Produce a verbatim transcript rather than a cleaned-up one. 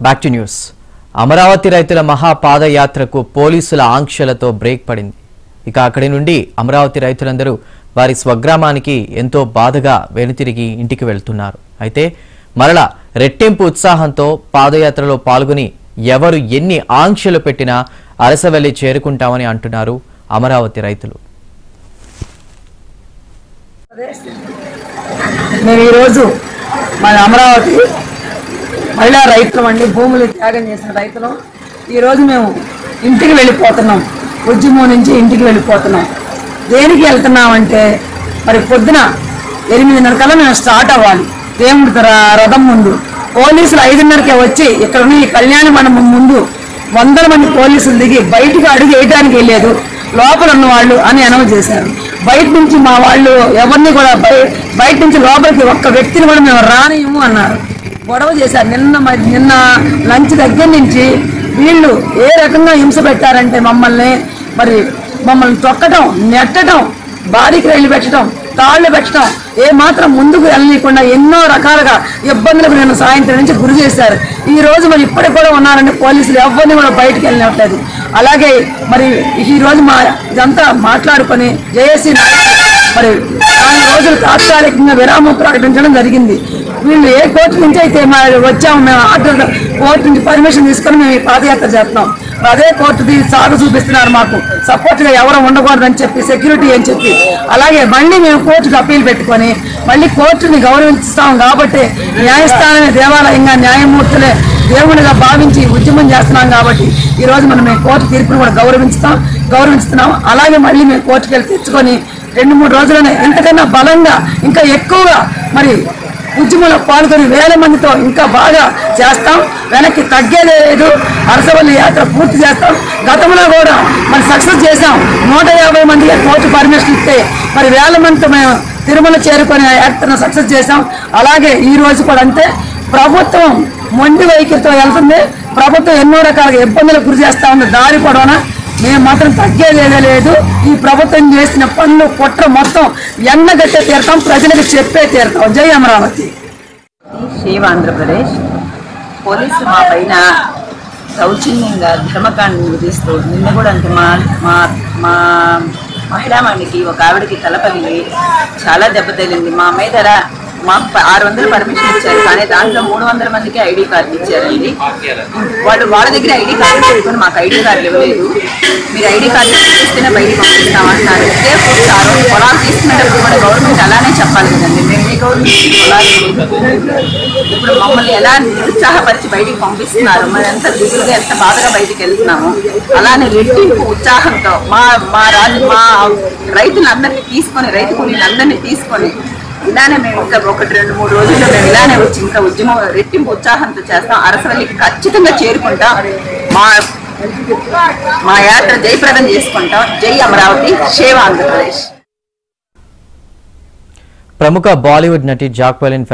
Back to news. Amaravati రైతుల మహాపాదయాత్రకు పోలీసుల ఆంక్షలతో break పడింది. ఇక అక్కడి నుండి అమరావతి రైతులందరూ వారి స్వగ్రామానికి ఎంతో బాధగా వెనుతిరిగి ఇంటికి వెళ్తున్నారు. అయితే మరలా రెట్టింపు ఉత్సాహంతో పాదయాత్రలో పాల్గొని ఎవరు ఎన్ని ఆంక్షలు పెట్టినా అరసవెల్లి చేరుకుంటామని అంటున్నారు అమరావతి రైతులు. మేము ఈరోజు మన అమరావతి మహిళా రైతులు అండి, భూములు త్యాగం చేసిన రైతులు. ఈరోజు మేము ఇంటికి వెళ్ళిపోతున్నాం. ఉద్యమం నుంచి ఇంటికి వెళ్ళిపోతున్నాం. దేనికి వెళ్తున్నామంటే మరి పొద్దున ఎనిమిదిన్నర కల్లా మేము స్టార్ట్ అవ్వాలి దేవుడి రథం ముందు. పోలీసులు ఐదున్నరకే వచ్చి ఇక్కడ ఉన్న ఈ కళ్యాణ మండపం ముందు వందల మంది పోలీసులు దిగి బయటికి అడుగు వేయడానికి వెళ్ళలేదు, లోపల ఉన్న వాళ్ళు అని అనౌన్స్ చేశారు. బయట నుంచి మా వాళ్ళు ఎవరిని కూడా బయట నుంచి లోపలికి ఒక్క వ్యక్తిని కూడా మేము రానియము అన్నారు. గొడవ చేశారు. నిన్న నిన్న లంచ్ దగ్గర నుంచి వీళ్ళు ఏ రకంగా హింస పెట్టారంటే మమ్మల్ని మరి మమ్మల్ని తొక్కటం, నెట్టడం, బాడీకి రైలు పెట్టడం, తాళ్లు పెట్టడం, ఏ మాత్రం ముందుకు వెళ్ళనీయకుండా ఎన్నో రకాలుగా ఇబ్బందులకు నేను సాయంత్రం నుంచి గురి చేశారు. ఈ రోజు మరి ఇప్పటికి కూడా ఉన్నారంటే పోలీసులు ఎవరిని కూడా బయటకు వెళ్ళినట్లేదు. అలాగే మరి ఈ రోజు మా ఇదంతా మాట్లాడుకొని జేఏసీ మరి నాలుగు రోజులు తాత్కాలికంగా విరామం ప్రకటించడం జరిగింది. వీళ్ళు ఏ కోర్టు నుంచి అయితే వచ్చాము, మేము ఆర్డర్ కోర్టు నుంచి పర్మిషన్ తీసుకొని మేము ఈ పాదయాత్ర చేస్తున్నాం. అదే కోర్టు సాగు చూపిస్తున్నారు మాకు సపోర్ట్గా ఎవరు ఉండకూడదని చెప్పి, సెక్యూరిటీ అని చెప్పి. అలాగే మళ్ళీ మేము కోర్టుకు అప్పీల్ పెట్టుకొని మళ్ళీ కోర్టుని గౌరవిస్తాం కాబట్టి న్యాయస్థానమే దేవాలయంగా, న్యాయమూర్తులే దేవుడిగా భావించి ఉద్యమం చేస్తున్నాం కాబట్టి ఈరోజు మనం మేము కోర్టు తీర్పును కూడా గౌరవిస్తాం గౌరవిస్తున్నాం అలాగే మళ్ళీ మేము కోర్టుకు వెళ్ళి తెచ్చుకొని రెండు మూడు రోజులనే ఇంతకన్నా బలంగా ఇంకా ఎక్కువగా మరి ఉద్యమంలో పాల్గొని వేల మందితో ఇంకా బాగా చేస్తాం. వెనక్కి తగ్గేదే లేదు. అరసవల్లి యాత్ర పూర్తి చేస్తాం. గతంలో కూడా మరి సక్సెస్ చేసాం. నూట యాభై మందికి కోర్టు పర్మిషన్ ఇస్తే మరి వేల మందితో మేము తిరుమల చేరుకొని యాత్రను సక్సెస్ చేసాం. అలాగే ఈ రోజు కూడా అంతే. ప్రభుత్వం మొండి వైఖరితో వెళ్తుంది. ప్రభుత్వం ఎన్నో రకాలుగా ఇబ్బందులకు గురి చేస్తా ఉంది. దారి పొడవునా మేము మాత్రం తగ్గేదేదే లేదు. ఈ ప్రభుత్వం చేసిన పనులు కుట్ర మొత్తం ఎండగట్టే తీరుతాం, ప్రజలకు చెప్పే తీరుతాం. జై అమరావతి. సేవ ఆంధ్రప్రదేశ్. పోలీసులు మా పైన దౌర్జన్యంగా ధర్మకాండ విధిస్తూ నిన్న కూడా అంతే మా మా మా మహిళామణికి ఒక ఆవిడకి తలపగిలి చాలా దెబ్బతగిలింది. మా మీద మాకు ఆరు వందలు పర్మిషన్ ఇచ్చారు, కానీ దాంట్లో మూడు వందల మందికి ఐడి కార్డు ఇచ్చారండి. వాళ్ళు వాళ్ళ దగ్గర ఐడి కార్డు పెట్టుకుని మాకు ఐడి కార్డులు ఇవ్వలేదు. మీరు ఐడి కార్డు ఇస్తేనే బయటికి పంపిస్తామంటున్నారు. ఇదే కూర్చారు. పొలాలు తీసుకునేటప్పుడు కూడా గవర్నమెంట్ అలానే చెప్పాలి కదండి. మేము ఏ గవర్నమెంట్ పొలాలు ఇప్పుడు మమ్మల్ని ఎలా నిరుత్సాహపరిచి బయటికి పంపిస్తున్నారు. మరి ఎంత దిగులుగా ఎంత బాధగా బయటికి వెళ్తున్నాము. అలానే రెట్టింపు ఉత్సాహంతో మా మా రాజు మా రైతులందరినీ తీసుకొని రైతు కూలీలందరినీ తీసుకొని ఇలానే మేము ఇంకా ఒకటి రెండు మూడు రోజుల్లో మేము ఇలానే వచ్చి ఇంకా ఉద్యమం రెట్టింపు ఉత్సాహంతో చేస్తాం. అరసవల్లికి ఖచ్చితంగా చేరుకుంటాం. మా మా యాత్ర జయప్రదం చేసుకుంటాం. జై అమరావతి. సేవ ఆంధ్రప్రదేశ్. ప్రముఖ బాలీవుడ్ నటి జాక్వెలిన్